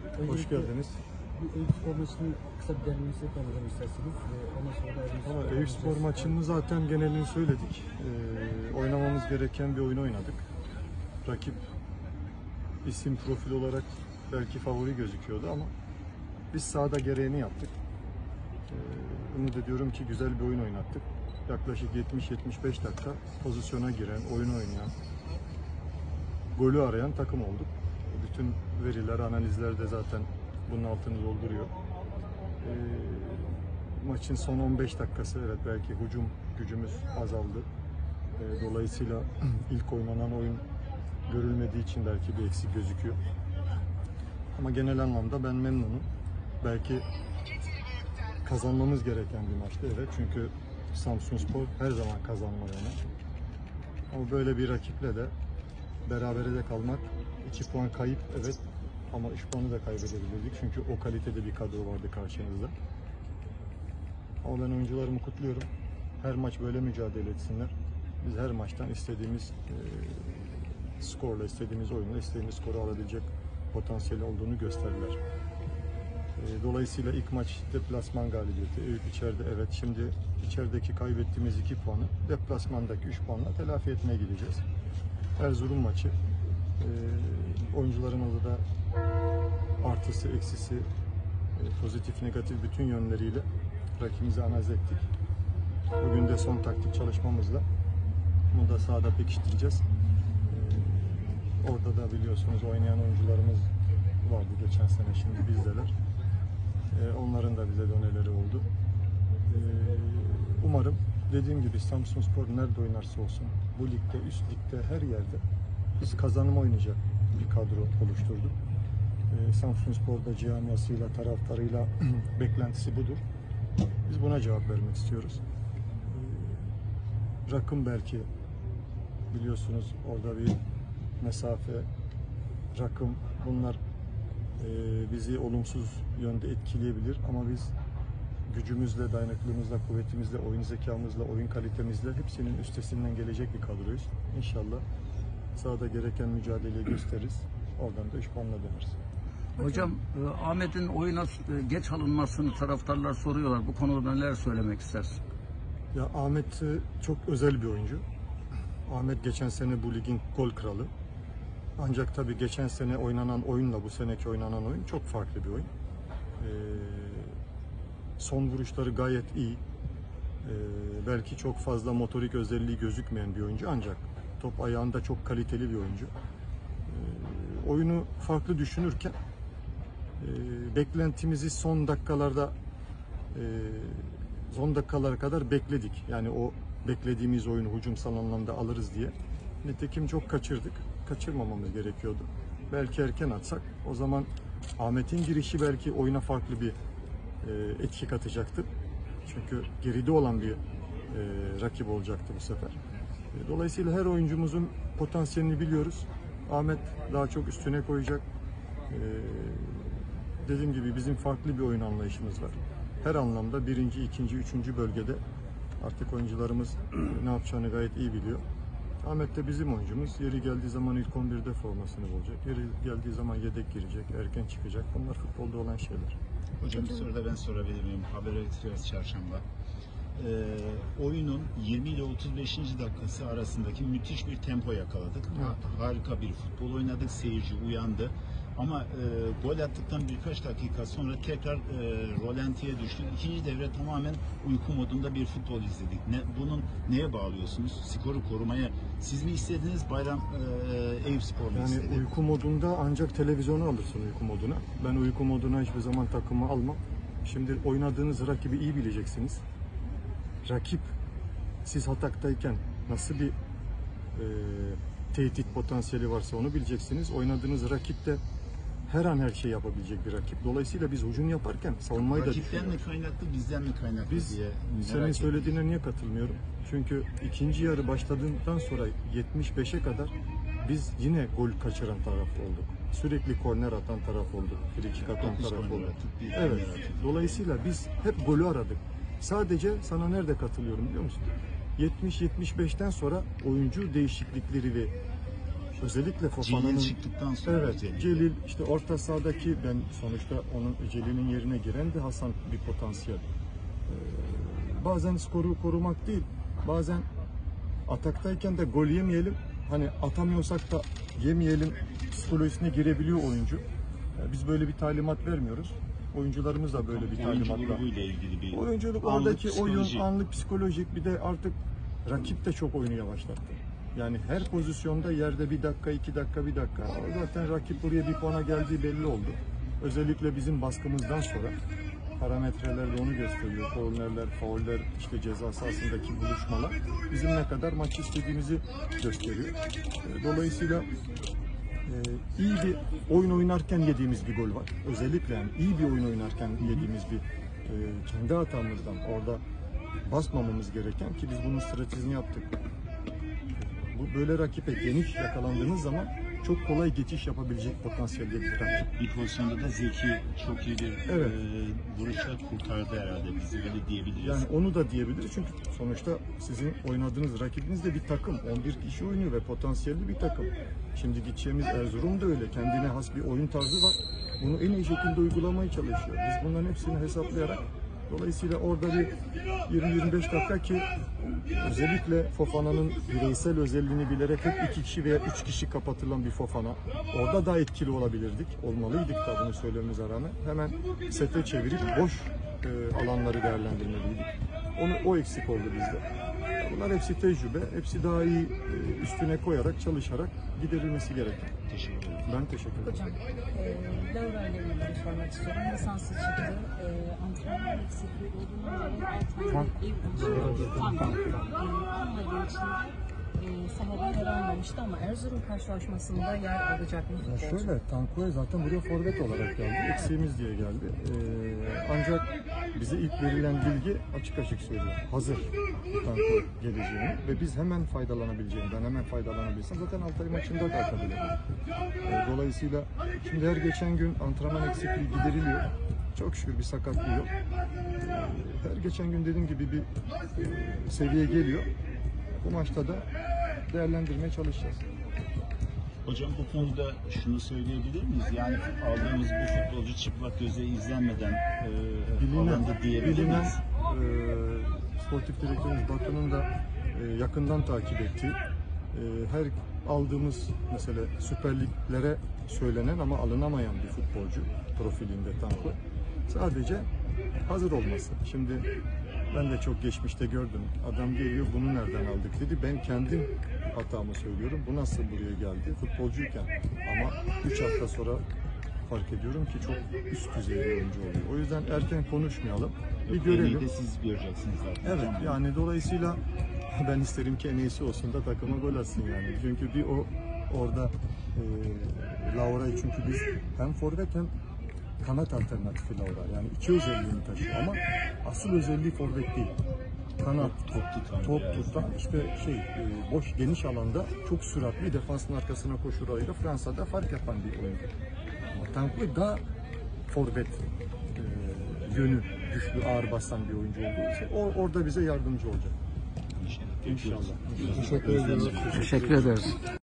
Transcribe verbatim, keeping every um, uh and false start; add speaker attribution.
Speaker 1: Hoş geldiniz.
Speaker 2: Bu Eyüpspor maçını kısa bir derlemesi yapalım isterseniz. Ondan sonra da
Speaker 1: Eyüpspor, Eyüpspor maçını zaten genelini söyledik. Ee, oynamamız gereken bir oyun oynadık. Rakip isim profil olarak belki favori gözüküyordu ama biz sahada gereğini yaptık. Ee, umut ediyorum ki güzel bir oyun oynattık. Yaklaşık yetmiş yetmiş beş dakika pozisyona giren, oyun oynayan, golü arayan takım olduk. Bütün veriler, analizler de zaten bunun altını dolduruyor. E, maçın son on beş dakikası, evet belki hücum gücümüz azaldı. E, dolayısıyla ilk oynanan oyun görülmediği için belki bir eksik gözüküyor. Ama genel anlamda ben memnunum. Belki kazanmamız gereken bir maçtı, evet. Çünkü Samsunspor her zaman kazanma yana. Ama böyle bir rakiple de berabere de kalmak, iki puan kayıp, evet. Ama üç puanı da kaybedebilirdik çünkü o kalitede bir kadro vardı karşımızda. Ama ben oyuncularımı kutluyorum. Her maç böyle mücadele etsinler. Biz her maçtan istediğimiz e, skorla, istediğimiz oyunla, istediğimiz skoru alabilecek potansiyeli olduğunu gösterdiler. E, dolayısıyla ilk maç deplasman galibiyeti. Eyüp içeride, evet. Şimdi içerideki kaybettiğimiz iki puanı deplasmandaki üç puanla telafi etmeye gideceğiz. Erzurum maçı. E, oyuncularımızı da artısı, eksisi, pozitif, negatif bütün yönleriyle rakibimizi analiz ettik. Bugün de son taktik çalışmamızla bunu da sahada pekiştireceğiz. Ee, orada da biliyorsunuz oynayan oyuncularımız vardı geçen sene, şimdi bizdeler. Ee, onların da bize doneleri oldu. Ee, umarım dediğim gibi Samsunspor nerede oynarsa olsun, bu ligde, üst ligde, her yerde biz kazanma oynayacak bir kadro oluşturduk. Ee, Samsunspor'da camiasıyla, taraftarıyla beklentisi budur. Biz buna cevap vermek istiyoruz. Ee, rakım belki biliyorsunuz orada bir mesafe, rakım, bunlar e, bizi olumsuz yönde etkileyebilir ama biz gücümüzle, dayanıklılığımızla, kuvvetimizle, oyun zekamızla, oyun kalitemizle hepsinin üstesinden gelecek bir kadroyuz. İnşallah sahada gereken mücadeleyi gösteririz. Oradan da üç puanla döneriz.
Speaker 3: Hocam, Ahmet'in oyuna geç alınmasını taraftarlar soruyorlar. Bu konuda neler söylemek istersin?
Speaker 1: Ya Ahmet çok özel bir oyuncu. Ahmet geçen sene bu ligin gol kralı. Ancak tabii geçen sene oynanan oyunla bu seneki oynanan oyun çok farklı bir oyun. Ee, son vuruşları gayet iyi. Ee, belki çok fazla motorik özelliği gözükmeyen bir oyuncu ancak top ayağında çok kaliteli bir oyuncu. Ee, oyunu farklı düşünürken e, beklentimizi son dakikalarda e, son dakikalara kadar bekledik. Yani o beklediğimiz oyunu hücumsal anlamda alırız diye. Nitekim çok kaçırdık. Kaçırmamamız gerekiyordu. Belki erken atsak o zaman Ahmet'in girişi belki oyuna farklı bir e, etki katacaktı. Çünkü geride olan bir e, rakip olacaktı bu sefer. E, dolayısıyla her oyuncumuzun potansiyelini biliyoruz. Ahmet daha çok üstüne koyacak. E, dediğim gibi bizim farklı bir oyun anlayışımız var. Her anlamda birinci, ikinci, üçüncü bölgede artık oyuncularımız ne yapacağını gayet iyi biliyor. Ahmet de bizim oyuncumuz. Yeri geldiği zaman ilk on birde formasını bulacak. Yeri geldiği zaman yedek girecek, erken çıkacak. Bunlar futbolda olan şeyler.
Speaker 4: Hocam bir soru da ben sorabilir miyim? Haber ediyoruz çarşamba. Ee, oyunun yirmi ile otuz beşinci dakikası arasındaki müthiş bir tempo yakaladık.
Speaker 1: Evet.
Speaker 4: Harika bir futbol oynadık. Seyirci uyandı. Ama e, gol attıktan birkaç dakika sonra tekrar e, rolantiye düştük. İkinci devre tamamen uyku modunda bir futbol izledik. Ne, bunun neye bağlıyorsunuz? Skoru korumaya siz mi istediniz? Bayram e, Eyüpspor mu
Speaker 1: yani
Speaker 4: istedi?
Speaker 1: Yani uyku modunda ancak televizyonu alırsın uyku moduna. Ben uyku moduna hiçbir zaman takımı almam. Şimdi oynadığınız rakibi iyi bileceksiniz. Rakip siz hataktayken nasıl bir e, tehdit potansiyeli varsa onu bileceksiniz. Oynadığınız rakip de her an her şey yapabilecek bir rakip. Dolayısıyla biz hücum yaparken savunmayı da
Speaker 4: Rakipten mi kaynaklı, bizden mi kaynaklı
Speaker 1: biz,
Speaker 4: diye
Speaker 1: senin
Speaker 4: merak
Speaker 1: söylediğine niye katılmıyorum? Çünkü ikinci yarı başladığından sonra yetmiş beşe kadar biz yine gol kaçıran taraf olduk. Sürekli korner atan taraf olduk. Frikik atan taraf olduk. Evet. Dolayısıyla biz hep golü aradık. Sadece sana nerede katılıyorum biliyor musun? yetmiş yetmiş beşten sonra oyuncu değişiklikleri ve Özellikle Fofana'nın...
Speaker 4: Celil çıktıktan sonra
Speaker 1: Evet,
Speaker 4: özellikle.
Speaker 1: Celil işte orta sahadaki, ben sonuçta onun Celil'in yerine giren de Hasan bir potansiyel. Ee, bazen skoru korumak değil, bazen ataktayken de gol yemeyelim, hani atamıyorsak da yemeyelim psikolojisine girebiliyor oyuncu. Ee, biz böyle bir talimat vermiyoruz. Oyuncularımız da böyle bir
Speaker 4: Oyuncu
Speaker 1: talimatla.
Speaker 4: grubuyla ilgili bir
Speaker 1: Oyunculuk,
Speaker 4: anlık
Speaker 1: oradaki oyun,
Speaker 4: psikoloji.
Speaker 1: anlık psikolojik, bir de artık rakip de çok oyunu yavaşlattı. Yani her pozisyonda yerde bir dakika, iki dakika, bir dakika. Zaten rakip buraya bir puana geldiği belli oldu. Özellikle bizim baskımızdan sonra parametreler de onu gösteriyor. Kornerler, fauller, işte ceza sahasındaki buluşmalar bizim ne kadar maç istediğimizi gösteriyor. Dolayısıyla e, iyi bir oyun oynarken yediğimiz bir gol var. Özellikle yani iyi bir oyun oynarken yediğimiz bir e, kendi hatamızdan orada basmamamız gereken, ki biz bunun stratejisini yaptık. Bu böyle rakibe geniş yakalandığınız zaman çok kolay geçiş yapabilecek potansiyelde bir rakip.
Speaker 4: Bir pozisyonda da Zeki çok iyi bir
Speaker 1: Evet.
Speaker 4: e, vuruşla kurtardı herhalde. Bizi öyle diyebiliriz.
Speaker 1: Yani onu da diyebiliriz çünkü sonuçta sizin oynadığınız rakibiniz de bir takım. on bir kişi oynuyor ve potansiyelli bir takım. Şimdi gideceğimiz Erzurum da öyle. Kendine has bir oyun tarzı var. Bunu en iyi şekilde uygulamaya çalışıyor. Biz bunların hepsini hesaplayarak, dolayısıyla orada bir yirmi yirmi beş dakika, ki özellikle Fofana'nın bireysel özelliğini bilerek hep iki kişi veya üç kişi kapatılan bir Fofana. Orada daha etkili olabilirdik. Olmalıydık da bunu söylememize rağmen. Hemen sete çevirip boş e, alanları değerlendirmeliydik. Onu, o eksik oldu bizde. Bunlar hepsi tecrübe. Hepsi daha iyi e, üstüne koyarak, çalışarak giderilmesi gereken.
Speaker 4: Teşekkür ederim.
Speaker 1: Ben teşekkür ederim.
Speaker 5: Hocam, e, Laura ile ilgili sormak istiyorum. Lisansı çıktı. E, antrenman eksikliği olduğundan dolayı altı aylık ev olmadığı için e, sahada yer almamıştı ama Erzurum karşılaşmasında yer alacak mı
Speaker 1: Ya
Speaker 5: futbolcu?
Speaker 1: şöyle, Tanku'ya zaten buraya forvet olarak geldi. Eksiğimiz diye geldi. Ee, ancak bize ilk verilen bilgi açık açık söylüyor. Hazır Tanku geleceğini ve biz hemen faydalanabileceğini, ben hemen faydalanabilsem zaten Altay maçında da atabilirim. Ee, dolayısıyla şimdi her geçen gün antrenman eksikliği gideriliyor. Çok şükür bir sakatlığı yok. Ee, her geçen gün dediğim gibi bir e, seviye geliyor. Bu maçta da değerlendirmeye çalışacağız.
Speaker 4: Hocam bu konuda şunu söyleyebilir miyiz? Yani aldığımız bu futbolcu çıplak göze izlenmeden e,
Speaker 1: Bilinen,
Speaker 4: alındı diyebilir
Speaker 1: bilinen
Speaker 4: miyiz?
Speaker 1: e, sportif direktörümüz Batu'nun da e, yakından takip ettiği, e, her aldığımız mesela Süper Liglere söylenen ama alınamayan bir futbolcu profilinde Tanku. Sadece hazır olması. Şimdi ben de çok geçmişte gördüm. Adam geliyor, bunu nereden aldık dedi. Ben kendim hatamı söylüyorum. Bu nasıl buraya geldi? Futbolcuyken. Ama üç hafta sonra fark ediyorum ki çok üst düzey bir oyuncu oluyor. O yüzden erken konuşmayalım. Bir
Speaker 4: Örneği
Speaker 1: görelim.
Speaker 4: de siz göreceksiniz zaten.
Speaker 1: Evet,
Speaker 4: Hocam.
Speaker 1: yani dolayısıyla ben isterim ki en iyisi olsun da takıma gol atsın yani. Çünkü bir o orada e, Laura'yı, çünkü biz hem forvet hem kanat alternatifi Laura. Yani iki özelliğini taşıyor ama asıl özelliği forvet değil. Kanat,
Speaker 4: Top tutan,
Speaker 1: top
Speaker 4: biraz.
Speaker 1: tutan, işte şey e, boş geniş alanda çok süratli, defansın arkasına koşularıyla Fransa'da fark yapan bir oyuncu. Ama Tanku daha forvet e, yönü güçlü, ağır basan bir oyuncu olduğu için o orada bize yardımcı olacak.
Speaker 4: İnşallah.
Speaker 1: İnşallah.
Speaker 2: Teşekkür ediyoruz.
Speaker 3: Teşekkür ederiz.